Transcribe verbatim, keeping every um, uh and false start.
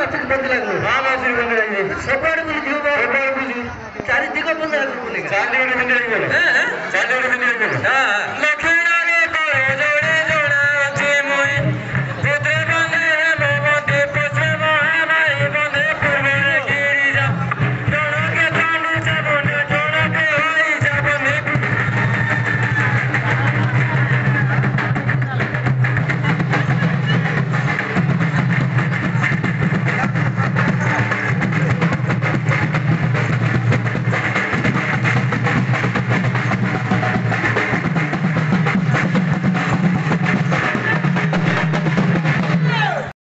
ମାଛ ବନ୍ଦ ଲାଗିବ ହଁ ମାଛ ବନ୍ଦ ଲାଗିବ ସବୁଆଡେ ବୁଲିଯିବ ସବୁଆଡେ ବୁଝିବୁ ଚାରି ଦିଗ ବନ୍ଦ ଲାଗିବ ଚାରି ଗୋଟେ ବନ୍ଦ ଲାଗିବ ଚାରି ଗୋଟେ ବନ୍ଦ ଲାଗିବ ହଁ ଲକ୍ଷ୍ମୀ